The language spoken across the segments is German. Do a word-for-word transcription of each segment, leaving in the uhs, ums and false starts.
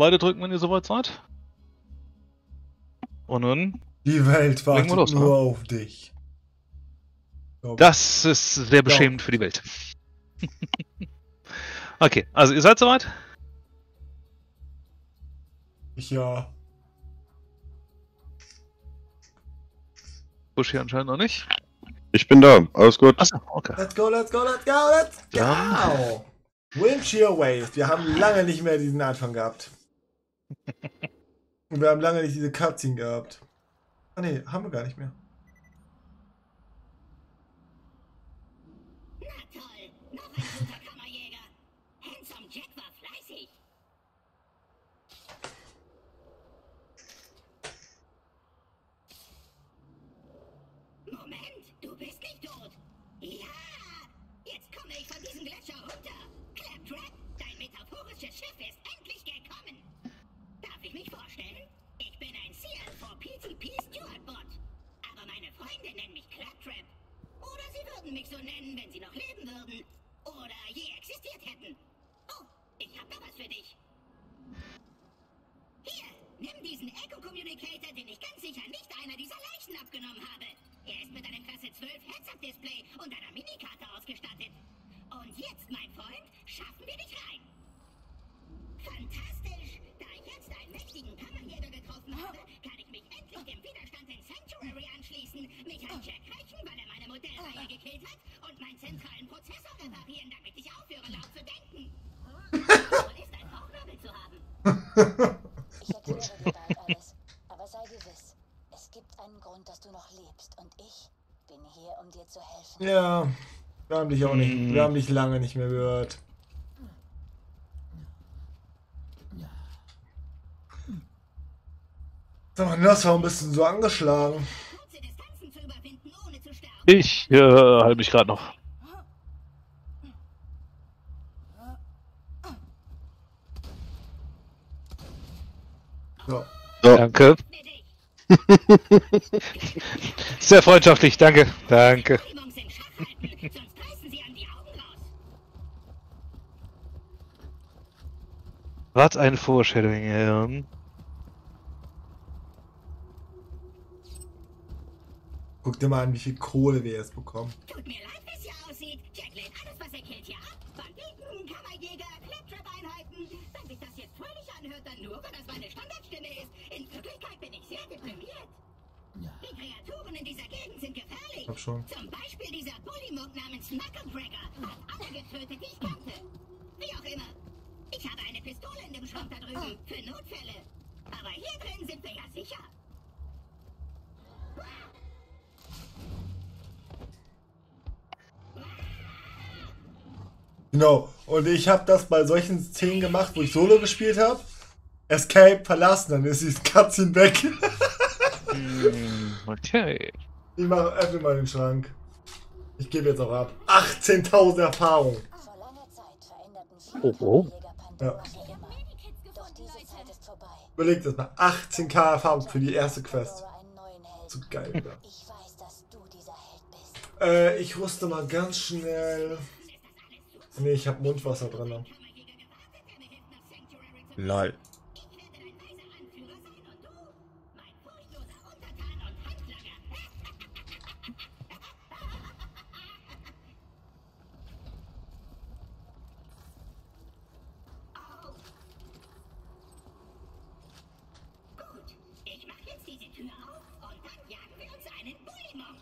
Beide drücken, wenn ihr soweit seid. Und nun... Die Welt wartet los, nur oder? auf dich. Das ist sehr beschämend für die Welt. Okay, also ihr seid soweit? Ja. Busch hier anscheinend noch nicht. Ich bin da, alles gut. Achso, okay. Let's go, let's go, let's go, let's go! Dann- Wind Shear Wave. Wir haben lange nicht mehr diesen Anfang gehabt. Und wir haben lange nicht diese Cutscene gehabt. Ah ne, haben wir gar nicht mehr. Na toll, noch ein guter Kammerjäger. Handsome Jack war fleißig. Moment, du bist nicht tot. Ja, jetzt komme ich von diesem Gletscher runter. Claptrap, dein metaphorisches Schiff ist endlich gekommen. Darf ich mich vorstellen? Ich bin ein C L vier P T P Steward Bot. Aber meine Freunde nennen mich Claptrap. Oder sie würden mich so nennen, wenn sie noch leben würden. Oder je existiert hätten. Oh, ich hab da was für dich. Hier, nimm diesen Echo-Communicator, den ich ganz sicher nicht einer dieser Leichen abgenommen habe. Er ist mit einem Klasse zwölf Heads-Up-Display und einer Minikarte ausgestattet. Und jetzt, mein Freund, schaffen wir dich rein. Fantastisch! Da ich jetzt einen mächtigen Kammerjäger getroffen habe, kann ich mich endlich dem Widerstand in Sanctuary anschließen, mich an Jack rächen, weil er meine Modellreihe gekillt hat, und meinen zentralen Prozessor reparieren, damit ich aufhöre, laut zu denken. Toll ist, ein Bauchnabel zu haben. Ich erkläre dir bald alles, aber sei gewiss, es gibt einen Grund, dass du noch lebst, und ich bin hier, um dir zu helfen. Ja, wir haben dich auch nicht, wir haben dich lange nicht mehr gehört. Sag mal, das war ein bisschen so angeschlagen. Kurze Distanzen zu überwinden, ohne zu sterben. Ich äh, halte mich gerade noch. So. So. Danke. Sehr freundschaftlich, danke. Danke. Wahrnehmungs in Schach halten, sonst reißen sie an die Augen raus. Was ein Foreshadowing, ja. Guck dir mal an, wie viel Kohle wir jetzt bekommen. Tut mir leid, wie es hier aussieht. Jack lädt alles, was er killt, hier ab. Banditen, Kammerjäger, Claptrap-Einheiten. Wenn sich das jetzt fröhlich anhört, dann nur, weil das meine Standardstimme ist. In Wirklichkeit bin ich sehr deprimiert. Die Kreaturen in dieser Gegend sind gefährlich. Hab schon. Zum Beispiel dieser Bullymog namens Knucklebragger hat alle getötet, die ich kannte. Wie auch immer. Ich habe eine Pistole in dem Schrank da drüben, für Notfälle. Aber hier drin sind wir ja sicher. Genau. Und ich habe das bei solchen Szenen gemacht, wo ich Solo gespielt habe. Escape verlassen, dann ist die Cutscene weg. Hm, okay. Ich mache, öffne mal den Schrank. Ich gebe jetzt auch ab. achtzehntausend Erfahrung. Vor langer Zeit veränderten viele Oh, oh. Kammerjäger Ja. Pandora für immer. Doch diese Zeit ist vorbei. Überlegt das mal. achtzehn.000 Erfahrung für die erste Quest. Pandora einen neuen Helden. So geil, oder? Ich weiß, dass du dieser Held bist. Äh, ich rüste mal ganz schnell. Ne, ich habe Mundwasser drin. Lol. Ich mache jetzt diese Tür auf und dann jagen wir uns einen Bullymog.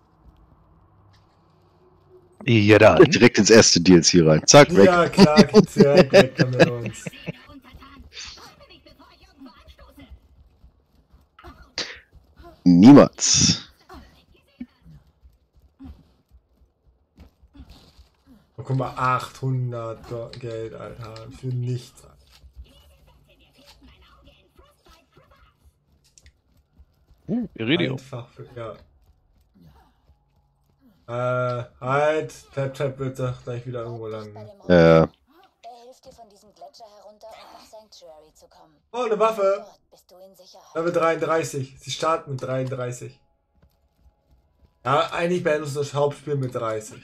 Ja, dann. Direkt ins erste D L C rein. Zack, weg. Ja, klar, geht's direkt weg mit uns. Rede untertan. Räume mich, bevor ich irgendwo anstoße. Niemals. Oh, guck mal, achthundert Do- Geld, Alter. Für nichts. Uh, Iridium. Einfach für, ja. Äh, halt. Tap, tap wird doch gleich wieder irgendwo Bei landen. dem Hund. Ja. Er hilft dir von diesem Gletscher herunter und nach Sanctuary zu kommen. Oh, eine Waffe. Dort bist du in Sicherheit. Level dreiunddreißig. Sie starten mit dreiunddreißig. Ja, eigentlich beenden wir das Hauptspiel mit dreißig.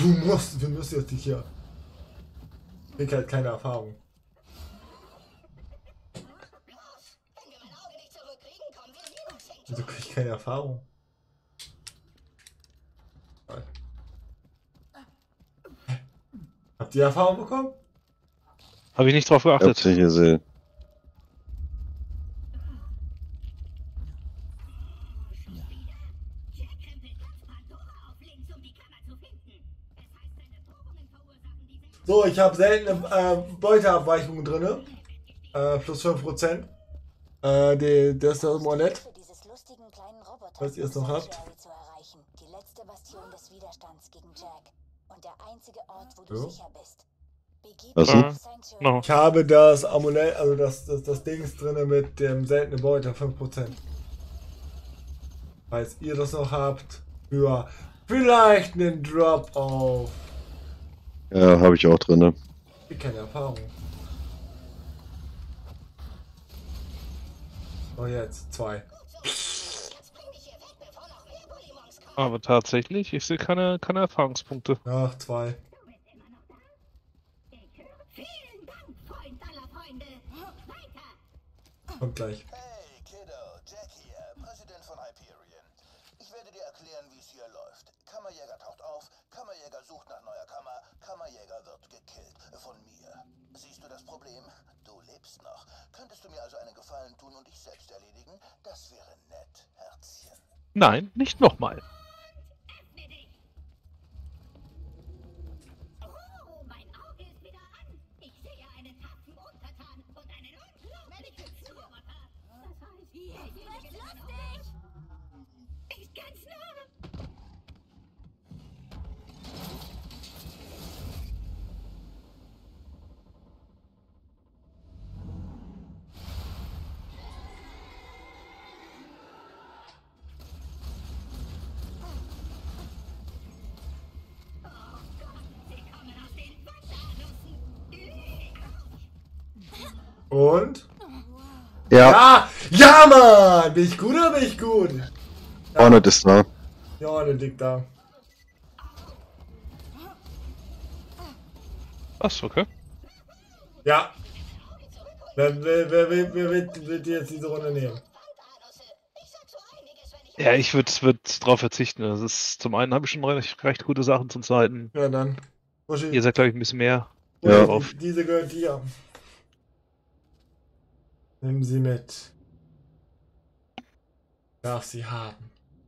Du musst, wir müssen jetzt nicht hier. Ich krieg halt keine Erfahrung. Wieso krieg ich keine Erfahrung? Nein. Habt ihr Erfahrung bekommen? Habe ich nicht drauf Ich hab's geachtet. nicht gesehen. So, ich habe seltene äh, Beuteabweichungen drin. Äh, plus fünf Prozent. Äh, die, das ist das Amulett. Für dieses lustigen kleinen Roboter Was ihr es noch habt. Sanctuary zu erreichen. Die letzte Bastion des Widerstands gegen Jack. Und der einzige Ort, wo du So. sicher bist. Begib Was dich denn? auf Sanctuary. No. Ich habe das Amulett, also das, das, das Dings drin mit dem seltenen Beuter, fünf Prozent. Falls ihr das noch habt, für vielleicht einen Drop auf. Ja, habe ich auch drin. Ich keine Erfahrung. Oh, jetzt zwei. Aber tatsächlich, ich sehe keine, keine Erfahrungspunkte. Ach, zwei. Vielen Dank, Freund aller Freunde. Weiter. Kommt gleich. Hey, Kiddo, Jack hier, Präsident von Hyperion. Ich werde dir erklären, wie es hier läuft. Kammerjäger taucht auf, Kammerjäger sucht nach neuer Kammer, Kammerjäger wird gekillt. Von mir. Siehst du das Problem? Du lebst noch. Könntest du mir also einen Gefallen tun und dich selbst erledigen? Das wäre nett, Herzchen. Nein, nicht nochmal. Öffne dich. Oh, mein Auge ist wieder an. Ich sehe einen taffen Untertan und einen unglaublichen Roboter. Das heißt, jetzt ist lustig. Ist ganz nah. Sie kommen aus den Wassernussen. Und? Ja, Ja! Ja, Mann! Bin ich gut oder bin ich gut? vorne ist da. Ja, der liegt da. Was, okay. Ja. Wer, wer, wer, wer, wer wird, wird jetzt diese Runde nehmen? Ja, ich würde würd drauf verzichten. Das ist, zum einen habe ich schon recht, recht gute Sachen, zum zweiten. Ja, dann. Buschi, Ihr seid, glaube ich, ein bisschen mehr Buschi, drauf. die- diese gehört dir. Nimm sie mit. Darf sie haben.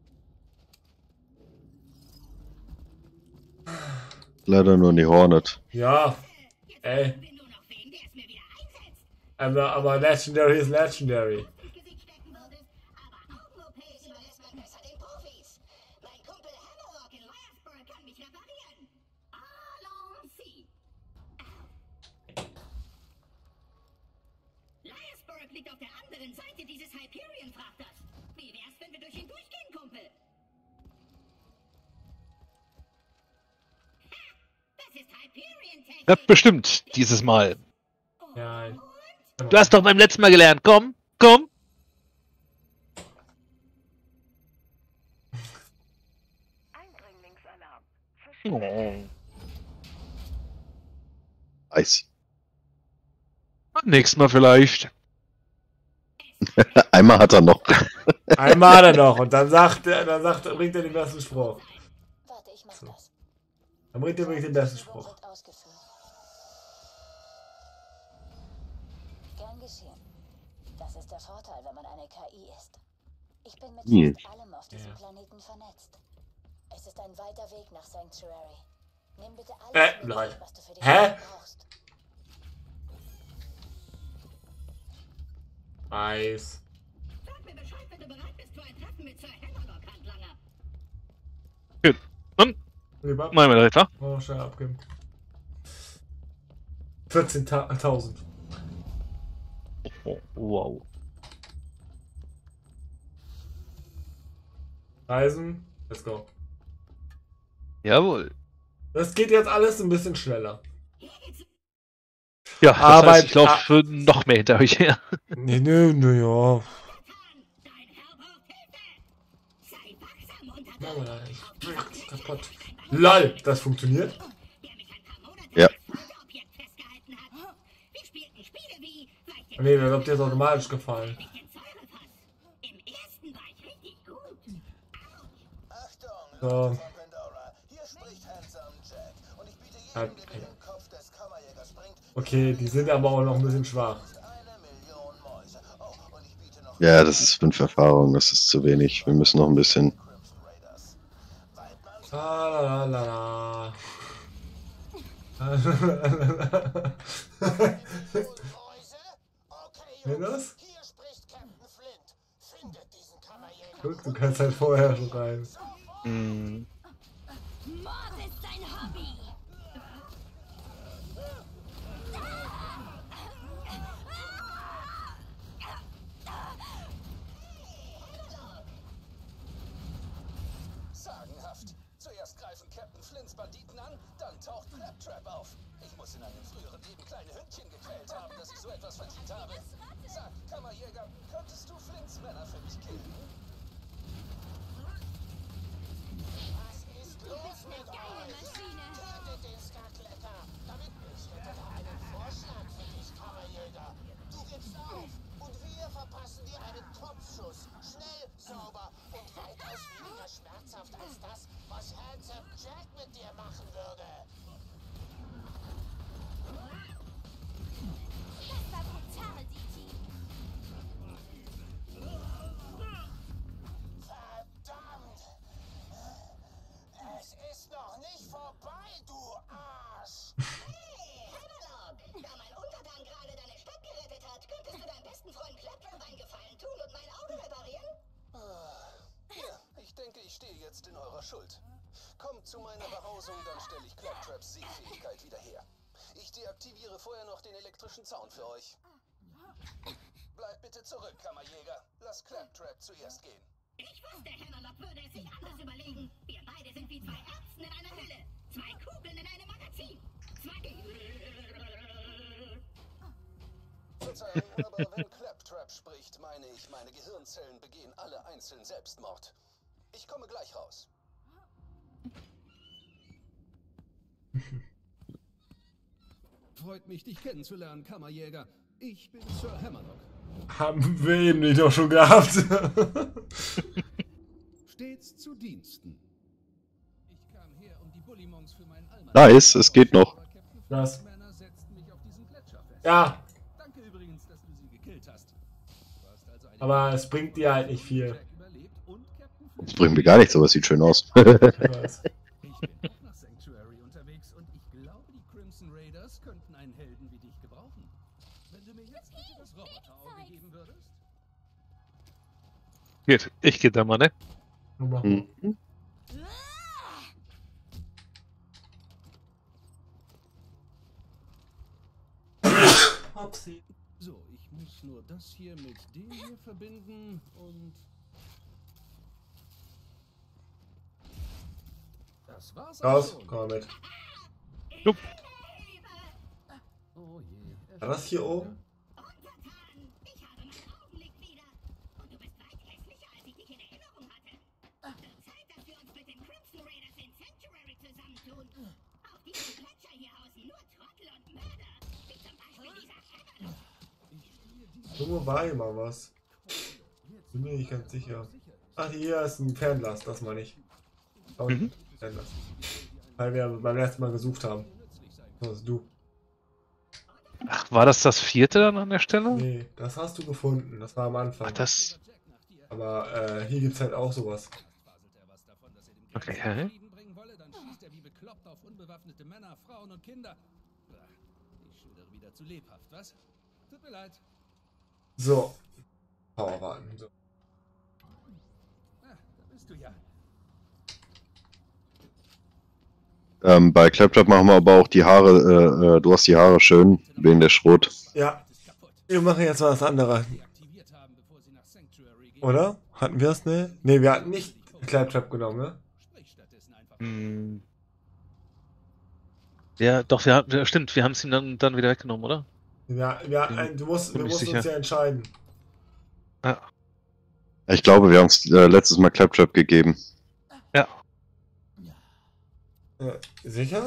Leider nur die Hornet. Ja. Ey. Wir nur noch wen, der es mir wieder einsetzt. Aber, aber Legendary ist Legendary. ins Gesicht stecken würdest, aber auch O Ps überlässt man besser den Profis. Mein Kumpel Hammerlock in Liasburg kann mich reparieren. Allons-y. Liasburg liegt auf der anderen Seite dieses Hyperion-Frachters. Wie wär's, wenn wir durch ihn durchgehen, Kumpel? Ha, das ist Hyperion-Technik. Ja, bestimmt, dieses Mal. Ja. Du hast doch beim letzten Mal gelernt. Komm, komm. Oh. Eis. Nächstes Mal vielleicht. Einmal hat er noch. Einmal hat er noch und dann sagt er, dann sagt, er- bringt er den besten Spruch. Warte, ich mach das. Dann bringt er wirklich den besten Übung Spruch. wird ausgeführt. Gern geschehen. Das ist der Vorteil, wenn man eine K I ist. Ich bin mit Hm. fast allem auf diesem Ja. Planeten vernetzt. Es ist ein weiter Weg nach Sanctuary. Nimm bitte alles Äh, mit, lol. was du für den Hä? Weg brauchst. Eis. Sag mir Bescheid, wenn du bereit bist für ein Treffen mit Sir Hammerlock, Handlanger. Gut. Dann Lieber. machen wir weiter. Oh, schnell abgeben. vierzehntausend. Oh, wow. Reisen. Let's go. Jawohl. Das geht jetzt alles ein bisschen schneller. Ja, das Aber- heißt, ich laufe noch mehr hinter euch her. Nee, nö, nö, ja. Dein Herr braucht Hilfe. Sei wachsam, Machen wir da nicht. Kaputt. LOL, das funktioniert? Ja. Nee, der hat jetzt automatisch gefallen. Achtung, So. Leute von Pandora. Hier spricht Handsome Jack. Und ich biete jedem, Okay. der den Kopf des Kammerjägers bringt, Okay, die sind aber auch noch ein bisschen schwach. eine Million Mäuse. Oh, und ich biete noch Ja, das ist fünf Erfahrungen, das ist zu wenig. Wir müssen noch ein bisschen. Crimson Raiders. Weidmanns La, la, la, la. Mäuse? Okay, Wer Jungs, das? hier spricht Captain Flint. Findet diesen Kammerjäger. Guck, du kannst halt vorher schon rein. Hm. Mord ist sein Hobby. Sagenhaft. Zuerst greifen Captain Flints Banditen an, dann taucht Claptrap auf. Ich muss in einem früheren Leben kleine Hündchen gequält haben, dass ich so etwas verdient habe. Sag, Kammerjäger, könntest du Flints Männer für mich killen? Was ist los mit euch? Tötet den Skaklecker, damit ich hätte da einen Vorschlag für dich, Kammerjäger. Du gibst auf und wir verpassen dir einen Kopfschuss. Schnell, sauber und weitaus weniger schmerzhaft als das, was Handsome Jack mit dir machen würde. Das war brutal, D T. Verdammt! Es ist noch nicht vorbei, du Arsch! Hey, Hammerlock! Da mein Untertan gerade deine Stadt gerettet hat, könntest du deinem besten Freund Claptrap einen Gefallen tun und mein Auto reparieren? Ja, ich denke, ich stehe jetzt in eurer Schuld. Kommt zu meiner Behausung, dann stelle ich Claptraps Sehfähigkeit wieder her. Ich deaktiviere vorher noch den elektrischen Zaun für euch. Bleibt bitte zurück, Kammerjäger. Lass Claptrap zuerst gehen. Ich wusste, Hammerlock würde es sich anders überlegen. Wir beide sind wie zwei Erbsen in einer Hülle. Zwei Kugeln in einem Magazin. Zwei... Verzeihung, aber wenn Claptrap spricht, meine ich, meine Gehirnzellen begehen alle einzeln Selbstmord. Ich komme gleich raus. Freut mich, dich kennenzulernen, Kammerjäger. Ich bin Sir Hammerlock. Haben wir eben nicht doch schon gehabt. Stets zu Diensten. Ich kam her, um die Bullimonks für meinen Almanach. Nice, es geht noch. Aber Captain Was? Flint's Männer setzten mich auf diesen Gletscher fest. Ja, Danke übrigens, dass du sie gekillt hast. Du hast also eine aber es bringt dir halt nicht viel. Jack überlebt und Captain Flint. Das bringt mir gar nichts, aber es sieht schön aus. Ich weiß. Ich bin auch nach Sanctuary unterwegs und ich glaube, die Crimson Raiders könnten einen Helden wie dich gebrauchen. Wenn du mir jetzt bitte das Roboterauge geben würdest. Geht, ich geh da mal, ne? Mhm. Hopsi. So, ich muss nur das hier mit dem hier verbinden und... Das war's auch Raus, schon. komm mal mit. Jupp. Oh je. War das hier oben? Untertan, ich habe mein Augenlicht wieder. Und du bist weit hässlicher, als ich dich in Erinnerung hatte. Wird Zeit, dass wir uns mit den Crimson Raiders in Sanctuary zusammentun. Auf diesem Gletscher hier hausen nur Trottel und Mörder. Wie zum Beispiel dieser Hammerlock. Irgendwo war hier mal was. Bin mir nicht ganz sicher. Ach, hier ist ein Fernglas, das meine ich. Da unten, Fernglas. Weil wir beim letzten Mal gesucht haben. So, das ist du. Ach, war das das vierte dann an der Stelle? Nee, das hast du gefunden. Das war am Anfang. Ach, das... Aber äh, hier gibt's halt auch sowas. Okay. Frieden bringen wolle, dann schießt er wie bekloppt auf unbewaffnete Männer, Frauen und Kinder. Ach, ich schildere wieder zu lebhaft, was? Tut mir leid. So. Power warten. So. Ah, da bist du ja. Ähm, bei Claptrap machen wir aber auch die Haare, äh, äh, du hast die Haare schön, wegen der Schrot. Ja, wir machen jetzt was anderes. Deaktiviert haben, bevor sie nach Sanctuary gehen. Oder? Hatten wir es, ne? Ne, wir hatten nicht Claptrap genommen, ne? Sprich stattdessen einfach. Hm. Ja, doch, wir haben, ja, stimmt, wir haben es ihm dann, dann wieder weggenommen, oder? Ja, wir, Bin- ein, du musst, bin wir nicht mussten uns sicher. ja entscheiden. Ja. Ich glaube, wir haben es äh, letztes Mal Claptrap gegeben. Äh, sicher?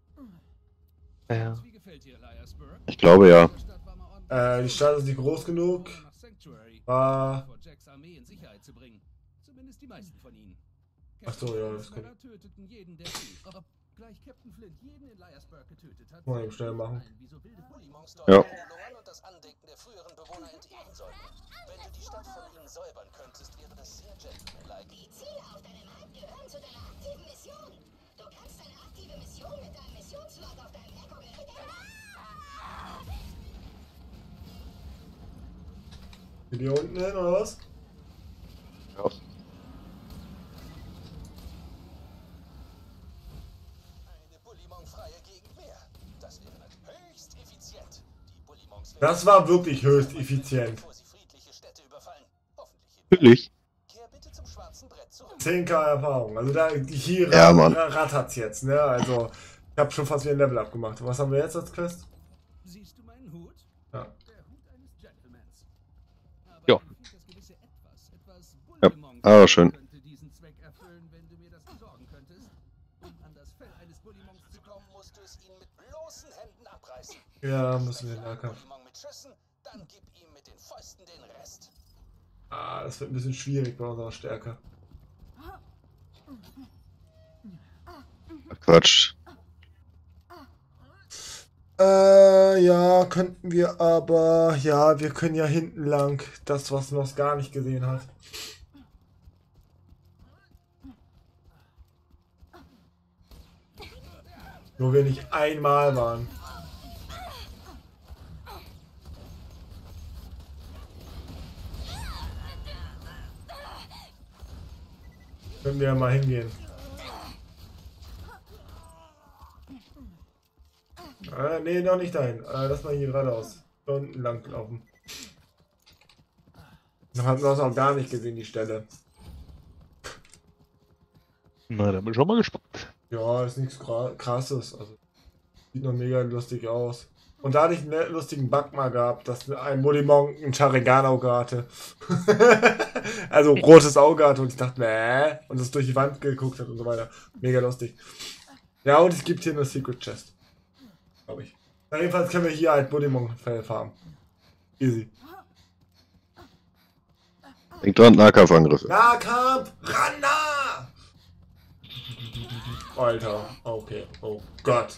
Ja. Wie gefällt dir Liarsburg? Ich glaube ja. Die Stadt war mal ordentlich Äh, die Stadt ist nicht groß genug. nach Sanctuary, War. vor Jacks Armee in Sicherheit zu bringen. Zumindest die meisten von ihnen. Ach so, ja, das kann Männer töteten jeden, der sie. Obgleich Captain Flint jeden in Liarsburg getötet hat. Mal eben schnell machen. Wie so wilde Bullimonks dort Ja. Lungern und das Andenken der früheren Bewohner entehren sollten. Wenn du die Stadt von ihnen säubern könntest, wäre das sehr gentlemanlike. Die Ziele auf deinem Hand gehören zu deiner aktiven Mission. Du kannst deine aktive Mission mit deinem Missionslog auf deinem Echo-Gerät ändern. Geht hier unten hin, oder was? Ja. Eine Bullymong-freie Gegend mehr. Das wäre höchst effizient. Die Bullymongs werden Das war wirklich höchst effizient. bevor sie friedliche Städte überfallen. Hoffentlich. Natürlich. Kehr bitte zum schwarzen Brett zurück. zehn K Erfahrung. Also da hier Ja, Mann. rattert's jetzt, ne? Also ich habe schon fast wieder ein Level abgemacht. Was haben wir jetzt als Quest? Siehst du meinen Hut? Ja. Der Hut eines Gentlemans. Aber Ja. mir fehlt das gewisse Etwas. Etwas Ja. Bullymongs Ah, schön. könnte diesen Zweck erfüllen, wenn du mir das besorgen könntest. Um an das Fell eines Bullymongs zu kommen, Musst du es ihnen mit bloßen Händen abreißen. Ja, müssen wir in den Einen Nahkampf. Bullymong mit Schüssen, dann gib ihm mit den Fäusten den Rest. Ah, das wird ein bisschen schwierig bei unserer Stärke. Ach, Quatsch. Äh, ja, könnten wir aber. Ja, wir können ja hinten lang. Das, was Nos gar nicht gesehen hat. Nur wir nicht einmal waren. Können wir ja mal hingehen. Äh, nee, noch nicht dahin. Äh, lass mal hier geradeaus. Da unten lang laufen. Dann hatten wir es auch gar nicht gesehen, die Stelle. Na, da bin ich schon mal gespannt. Ja, ist nichts krasses. Also, sieht noch mega lustig aus. Und da hatte ich einen lustigen Bug mal gehabt, dass ein Bullymong ein Sharingan-Auge hatte. Also rotes Auge hatte und ich dachte, äh, und es durch die Wand geguckt hat und so weiter. Mega lustig. Ja, und es gibt hier eine Secret Chest. Glaube ich. Na, jedenfalls können wir hier halt Bullymong-Fell farmen. Easy. Denk dran, Nahkampfangriffe. Nahkampf! Randa! Alter, okay. Oh Gott.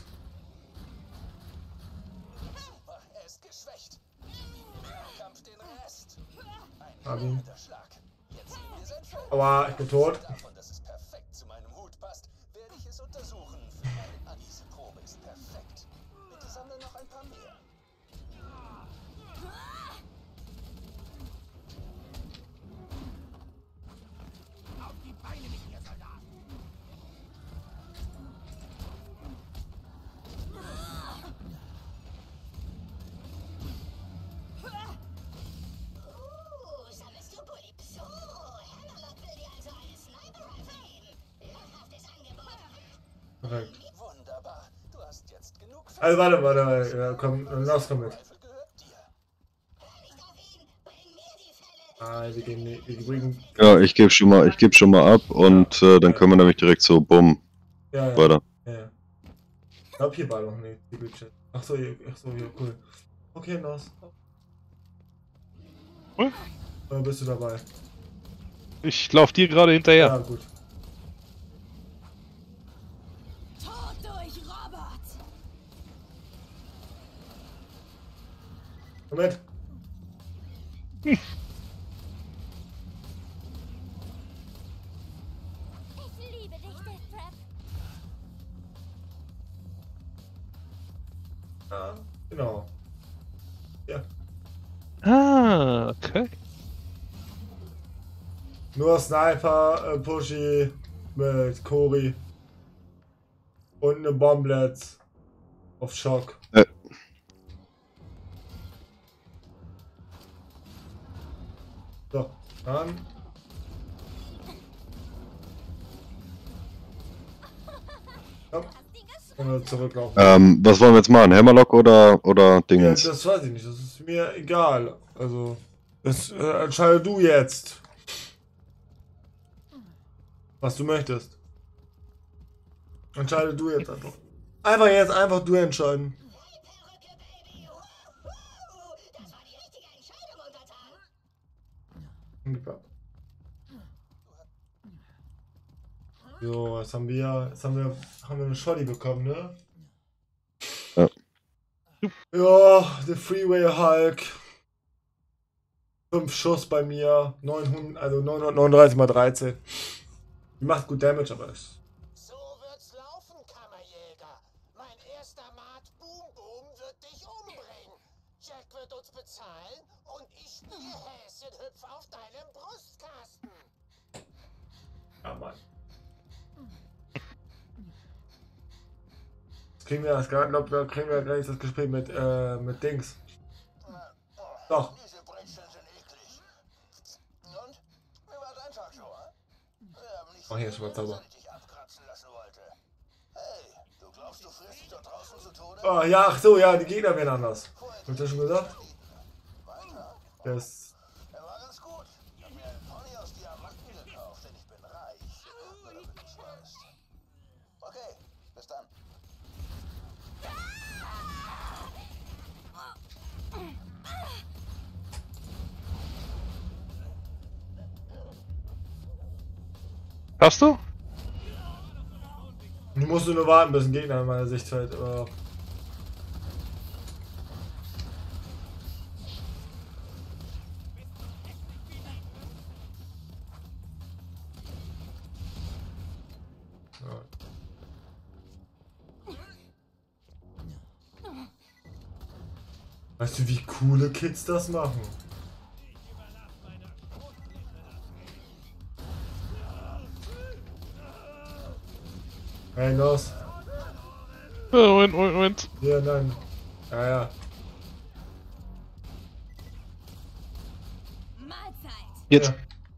Er ist geschwächt. Kampf den Rest. Ein Hab ihn. guter Schlag. Jetzt nehmen wir sein Fell. Aua, ich bin tot. Davon, dass es perfekt zu meinem Hut passt, werde ich es untersuchen. Für meine Anisprobe ist perfekt. Bitte sammle noch ein paar mehr. Auf die Beine mit ihr, Soldat! Uh, sammelst du Bully? So, Hammerlock will dir also eine Sniper-Rifle geben. Lachhaftes Angebot. Perfekt. Wunderbar. Du hast jetzt genug Fell. Also warte, warte, ja, komm, los, komm mit. Rifle gehört dir. Hör nicht auf ihn. Bring mir die Fälle. Ah, wir gehen, wir bringen. Ja, ich gebe schon mal, ich gebe schon mal ab und äh, dann können wir nämlich direkt so bumm Ja, ja. weiter. Ja, ja. Ich glaube, hier war noch eine Secret Chest. Ach so, hier, ach so, hier, cool. Okay, Nos. Hm? Oder bist du dabei? Ich laufe dir gerade Ja, hinterher. gut. Tod durch Robot! Komm mit. Ich liebe dich, Deathtrap. Ja, genau. Ja. Ah, okay. Nur Sniper, äh, Pushy mit Cory. Und eine Bomblets auf Schock. Äh. So, dann. Komm, können wir zurücklaufen. Ähm, was wollen wir jetzt machen? Hammerlock oder, oder Ja, Dingens? das weiß ich nicht, das ist mir egal. Also, das äh, entscheide du jetzt. Was du möchtest. Entscheide du jetzt einfach. Einfach jetzt, einfach du entscheiden. Hey, Perücke, Baby. Wuhu. Das war die richtige Entscheidung, Untertan. So, jetzt haben wir, jetzt haben wir, haben wir eine Shoddy bekommen, ne? Ja. Ja, der Freeway Hulk. Fünf Schuss bei mir, neunhundert, also neunhundertneununddreißig mal dreizehn. Die macht gut Damage, aber ist. So wird's laufen, Kammerjäger. Mein erster Mat Boom Boom wird dich umbringen. Jack wird uns bezahlen und ich spiele Häschenhüpf auf deinem Brustkasten. Ja, Mann. Jetzt kriegen wir das gar glaub, da kriegen wir gleich das Gespräch mit, äh, mit Dings. Doch. Diese Brettchen sind eklig. Und? Wie war dein Tag, Joa? Wir haben nicht Oh, hier ist schon mal viel, Zauber. dass ich dich abkratzen lassen wollte. Hey, du glaubst, du frierst dich dort draußen zu Tode? Oh, ja, ach so, ja, die Gegner werden anders. Hab ich das schon gesagt? Weiter? Das. Er war ganz gut. Ich hab mir einen Pony aus Diamanten gekauft, denn ich bin reich. Nur damit du's weißt. Okay, bis dann. Hast du? Ich musste nur warten, bis ein Gegner in meiner Sicht fällt. Aber weißt du, wie coole Kids das machen? Hey, los. Ja, Moment, Moment, Moment. Hier, nein. Ja, ja. Mahlzeit. Jetzt.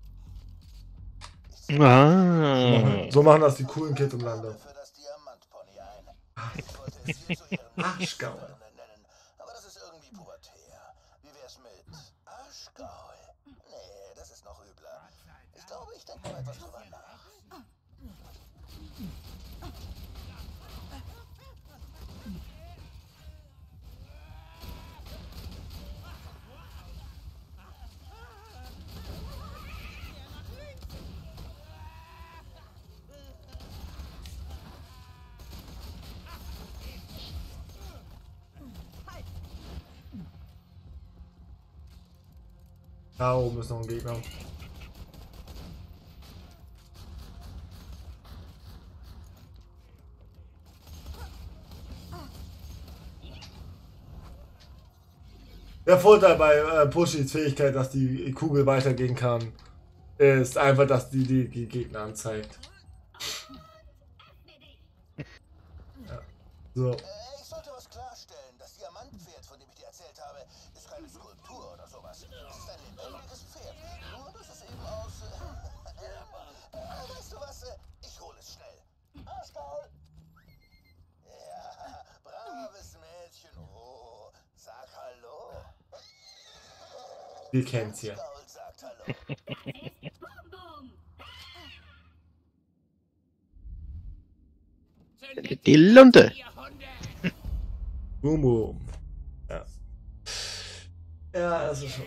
Ja. Ah. So machen das die coolen Kids im Lande. Für das Diamantpony ein. Ich wollte es hier zu ihren Arschgaul. nennen, aber das ist irgendwie pubertär. Wie wär's mit Arschgaul? Nee, das ist noch übler. Ich glaube, ich denke mal etwas drüber nach. Da oben ist noch ein Gegner. Der Vorteil bei äh, Pushys Fähigkeit, dass die Kugel weitergehen kann, ist einfach, dass die die, die Gegner anzeigt. Ja. So. Äh, ich sollte was klarstellen. Das Diamantpferd, von dem ich dir erzählt habe, ist keine Skulptur oder sowas. Es ist ein lebendiges Pferd. Nur, dass es eben aus... Äh, äh, weißt du was? Äh, ich hole es schnell. Arschgaul! Ja, braves Mädchen. Oh, sag Hallo. Wir kennen's hier. Arschgaul sagt Hallo. Boom, boom. Die Lunte. Boom, boom. Ja. Ja, das ist schon.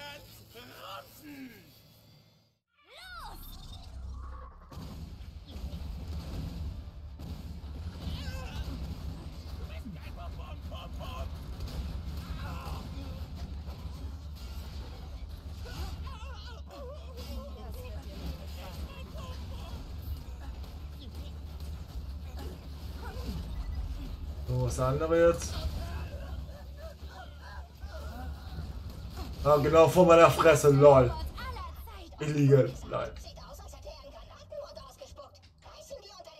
So, was andere jetzt? Ah, genau vor meiner Fresse, lol. Ich liege. Nein. Sieht aus, als hätte er einen Granatenmund ausgespuckt. Reiß ihm die unter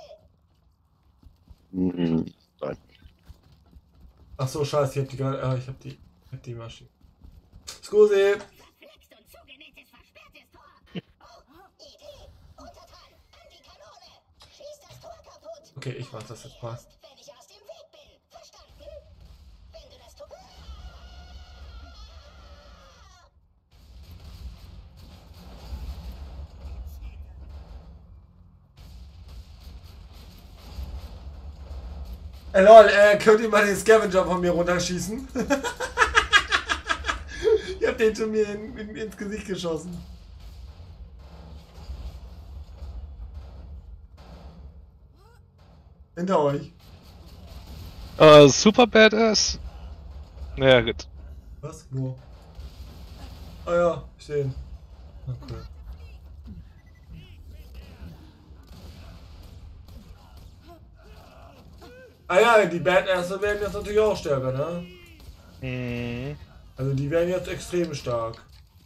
den Nagel. Mhm. Nein. Ach so, scheiße, ich hab die gerade. Ah, ich hab die. Ich hab die Maschine. Scusi! Verflixt und zugenähtes, versperrtes Tor. Oh, Idee. Untertan, an die Kanone. Schieß das Tor kaputt. Okay, ich mach das jetzt mal. Erst, wenn ich aus dem Weg bin. Verstanden? Wenn du das tust. Ey lol, äh, könnt ihr mal den Scavenger von mir runterschießen? Ich hab den schon mir in, in, ins Gesicht geschossen. Hinter euch. Äh, super badass. Naja, gut. Was? Wo? Ah ja, stehen. Okay. Ah ja, die Badass werden jetzt natürlich auch stärker, ne? Mhm. Also die werden jetzt extrem stark.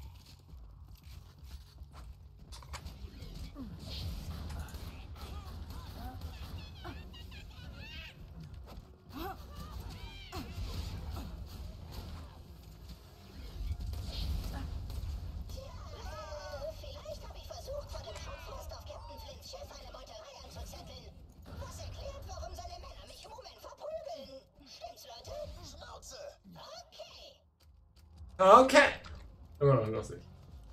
Vielleicht habe ich versucht, vor dem Schutfrost auf Captain Flints Schiff eine Meuterei anzuzetteln. Was erklärt, warum seine Männer mich im Moment verprügeln. Stimmt's, Leute? Schnauze! Okay. Okay. Immer noch lustig.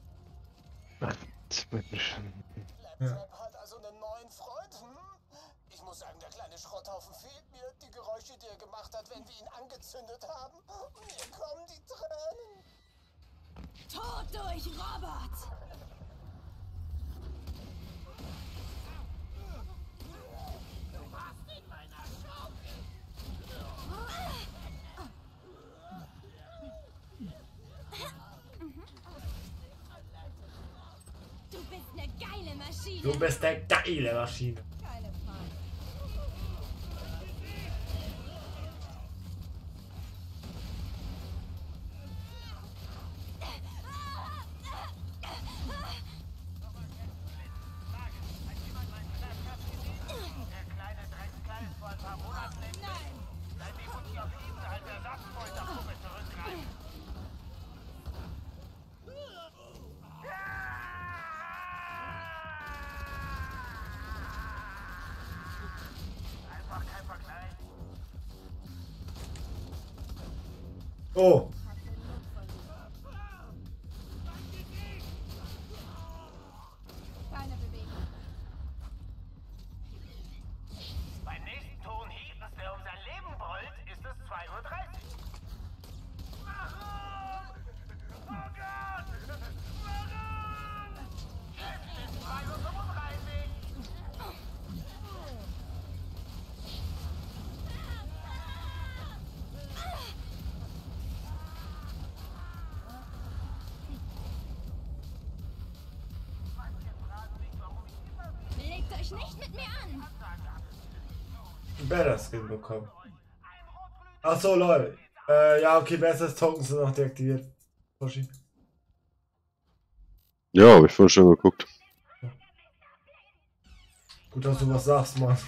Mensch. Claptrap hat also einen neuen Freund, hm? Ich muss sagen, der kleine Schrotthaufen fehlt mir. Die Geräusche, die er gemacht hat, wenn wir ihn angezündet haben. Mir kommen die Tränen. Tod durch Robert! Du bist eine geile Maschine. Du bist der geile Maschine. Keine Frage. Oh. Keine Bewegung. Beim nächsten Ton Hiebens, der um sein Leben brüllt, ist es zwei Uhr dreißig. Warum? Oh Gott! Warum? Es ist zwei Uhr fünfunddreißig. Legt euch nicht mit mir an. Badass Skin bekommen. Ach so, Leute. Äh, ja, okay, besseres Token sind noch deaktiviert. Toshi. Ja, habe ich vorhin schon geguckt. Gut, dass du was sagst, Mann.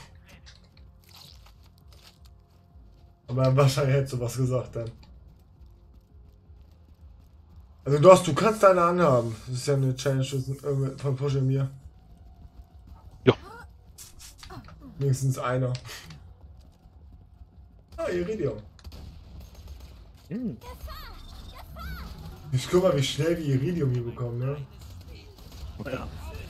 Aber wahrscheinlich hättest du was gesagt dann. Also du, hast, du kannst deine anhaben. Das ist ja eine Challenge von Push und mir. Ja. Wenigstens einer. Ah, Iridium. Hm. Ich guck mal, wie schnell wir Iridium hier bekommen, ne? Ja.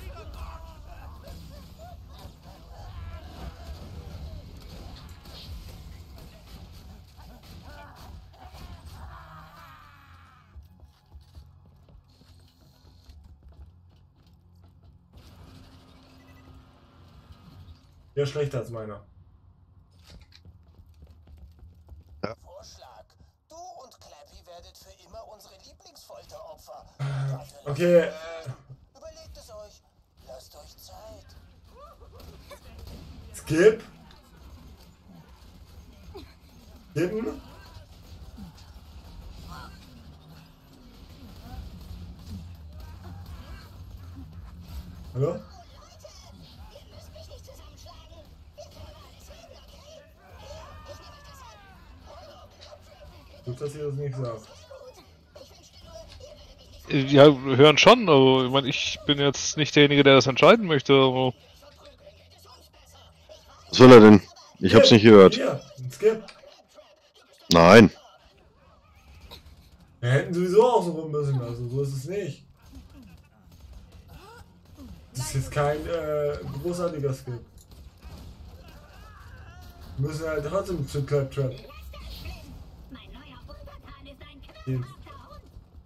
Ja, schlechter als meiner. Vorschlag. Du und Clappy werdet für immer unsere Lieblingsfolteropfer. Okay, äh, Überlegt es euch. Lasst euch Zeit. Skip. Skippen. Hallo? Leute, ihr müsst mich nicht zusammenschlagen. Wir können alles reden, okay? Hier, ich nehme euch das an. Euro Claptrap. Gut, dass ihr das nicht sagt. Gut. Ich wünschte nur, ihr werdet mich nicht Ja, hören schon, aber ich meine, ich bin jetzt nicht derjenige, der das entscheiden möchte, aber verprügeln. Geht es uns besser. Ich weiß, Was soll er denn? Ich hab's nicht gehört. Hier, ein Skip. Nein. Wir hätten sowieso außen rum müssen, also so ist es nicht. Das ist jetzt kein äh, großartiger Skip. Müssen halt trotzdem zu Claptrap. Mein neuer Untertan ist ein Hm. knallharter Hund.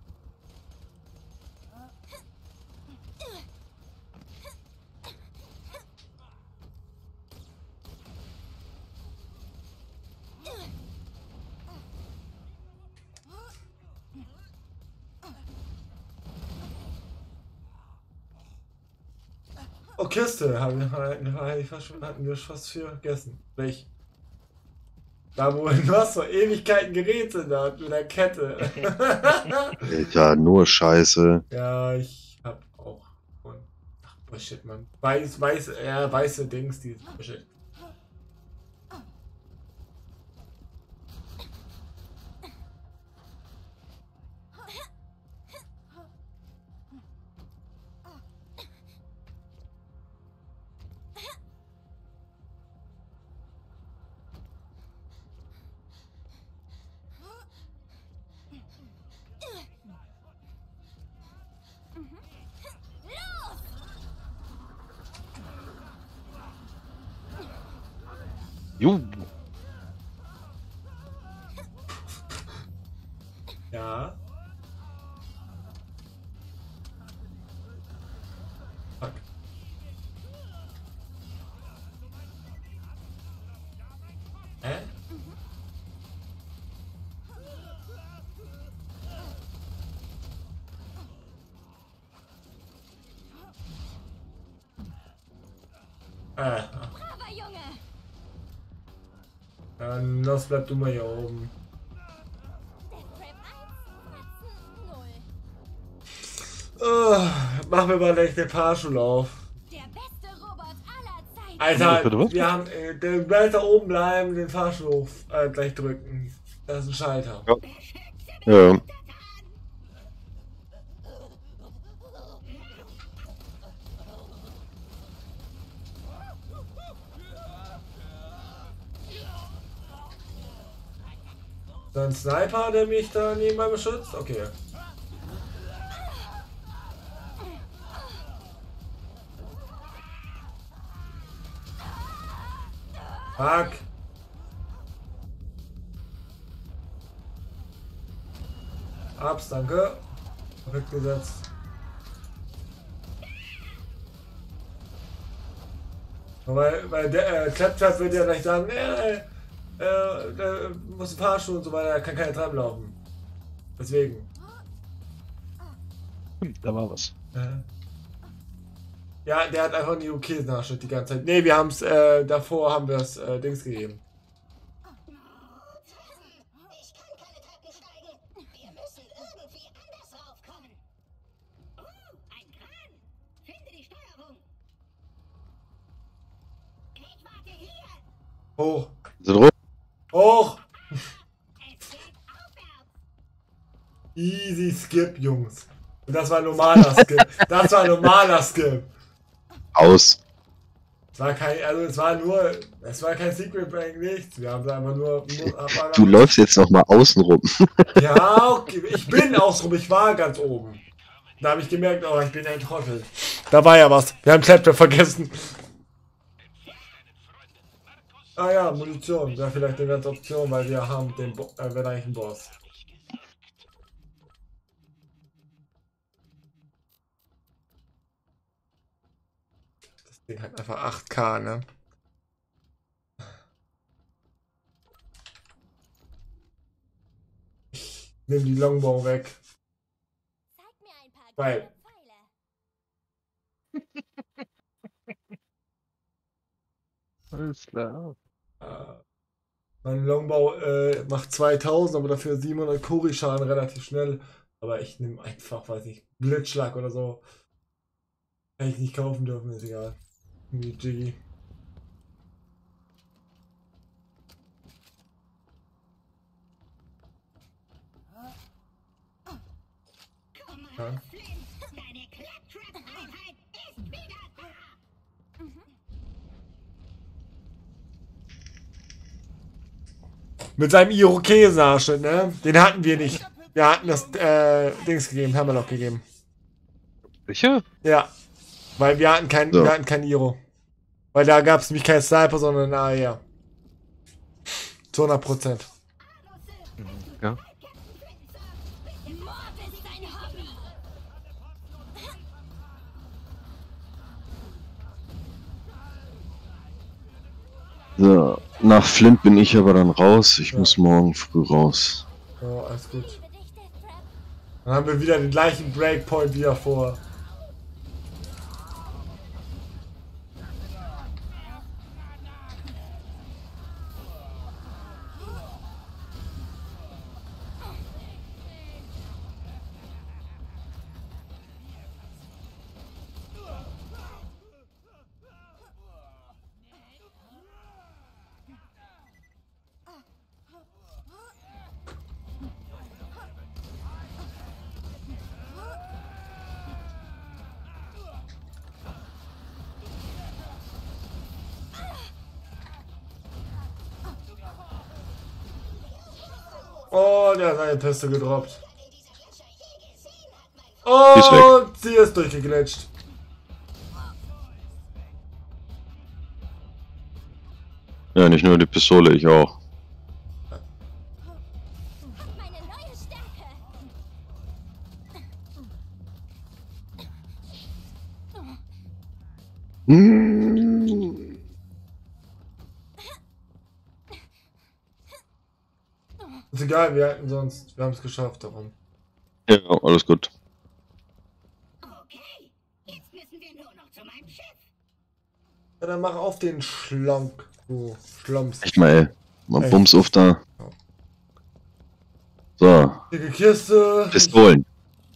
Oh, Kiste. Haben wir, hab ich fast, schon- hatten wir fast vergessen. Welch? Da wo was vor Ewigkeiten Geräte da mit der Kette. Alter, nur Scheiße. Ja, ich hab auch. Und, ach, Bullshit, Mann. Weiß, weiß, ja, weiße Dings, die Bullshit. Jo. Ja. Fuck. Hä? Äh, Braver Junge! dann los, bleib du mal hier oben. Death Trap eins, Katzen null. Oh, machen wir mal gleich den Fahrschulauf. Der beste Robot aller Zeiten. Alter, Bitte was? wir haben äh, den weiter oben bleiben, den Fahrschulhof äh, gleich drücken. Das ist ein Schalter. Ja. So ein Sniper, der mich da nebenbei beschützt? Okay. Fuck. Abs, danke. Perfekt gesetzt. Weil, weil der äh, Claptrap wird ja gleich sagen, äh, äh, der muss ein Fahrschuh und so weiter, er kann keine Treppe laufen. Deswegen. Hm, da war was. Äh. Ja, der hat einfach nie Käsenachschnitt die ganze Zeit. Ne, wir haben es, äh, davor haben wir es äh, Dings gegeben. Ich kann keine Treppen steigen. Wir müssen irgendwie anders raufkommen. Oh, ein Kran. Finde die Steuerung. Ich warte hier. Hoch. Sind rum. Hoch. Es geht aufwärts. Easy Skip, Jungs. Und das war ein normaler Skip. Das war ein normaler Skip. Aus. Es war kein, also es war nur, es war kein Secret Break, nichts. Wir haben da einfach nur. nur Du läufst jetzt noch mal außen rum. Ja, okay. Ich bin außenrum, ich war ganz oben. Da habe ich gemerkt, oh, ich bin ein Trottel. Da war ja was. Wir haben Claptrap vergessen. Ah ja, Munition. Wäre vielleicht eine ganze Option, weil wir haben den Bo äh, wir eigentlich einen Boss. Das Ding hat einfach acht K, ne? Ich nehme die Longbow weg. Zeig mir ein paar Weil- geile Pfeile. Alles klar. Äh, Mein Longbow äh, macht zweitausend, aber dafür siebenhundert Kuri-Schaden relativ schnell. Aber ich nehme einfach, weiß ich, Blitzschlag oder so. Hätte ich nicht kaufen dürfen, ist egal. Wie Jiggy. Ja. Flint, deine Claptrap-Einheit ist wieder da. Mit seinem Irokesenarschnitt, ne? Den hatten wir nicht. Wir hatten das äh, Dings gegeben, haben wir noch gegeben. Sicher? Ja. Weil wir hatten kein, So. wir hatten kein Iro. Weil da gab es nämlich keinen Sniper, sondern einen A R. Zu hundert Prozent. Ja. Mord ist dein Hobby. So, nach Flint bin ich aber dann raus. Ich Ja. muss morgen früh raus. Ja, alles gut. Dann haben wir wieder den gleichen Breakpoint wieder vor. Oh, der hat seine Piste gedroppt. Oh, ist weg. sie ist durchgeglitscht. Ja, nicht nur die Pistole, ich auch. Meine neue Stärke. Hm. Ist egal, wir hatten sonst. Wir haben es geschafft darum. Ja, alles gut. Okay, jetzt müssen wir nur noch zu meinem Schiff. Ja, dann mach auf den Schlonk, du Schlomps. Echt mal, ey. Mal Echt. Bums auf da. So, Dicke Kiste. Pistolen.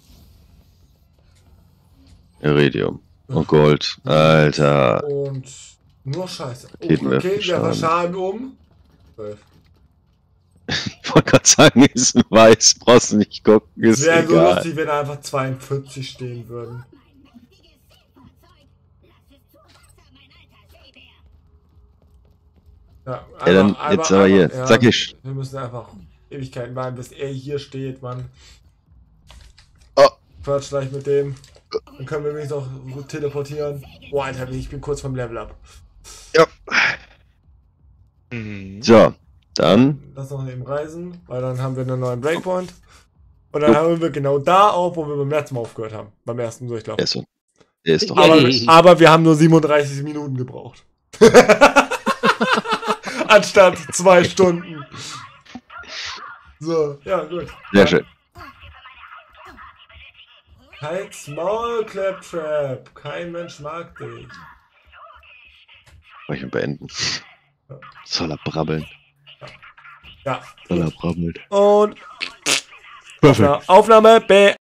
Iridium. Und Gold. Alter. Und nur Scheiße. Oh, Raketenwerfer okay, der war Schaden. Schaden um. zwölf. Ich wollte gerade sagen, ist weiß, brauchst du nicht gucken, Es ist wäre so egal. lustig, wenn da einfach zweiundvierzig stehen würden. Mein mächtiges Seefahrzeug. Lass es zu Wasser, mein alter Seebär. Ja, Ja, dann einmal- jetzt einmal- aber hier, einmal- ja, sag ich. Wir müssen einfach Ewigkeiten warten, bis er hier steht, Mann. Oh. Quatsch gleich mit dem. Dann können wir wenigstens auch gut teleportieren. Boah, Alter, ich bin kurz vom Level up. Ja. Mhm. So, dann. Lass noch eben reisen, weil dann haben wir einen neuen Breakpoint. Und dann haben wir genau da auf, wo wir beim letzten Mal aufgehört haben. Beim ersten Durchlauf. Der ist, so, der ist doch Aber, Yay. aber wir haben nur siebenunddreißig Minuten gebraucht. Anstatt zwei Stunden. So, ja, gut. sehr schön. Halt's Maul, Claptrap. Kein Mensch mag dich. Soll ich mal beenden? Soll er brabbeln? Ja. Soll er brabbelt? Und Perfekt. Aufnahme B.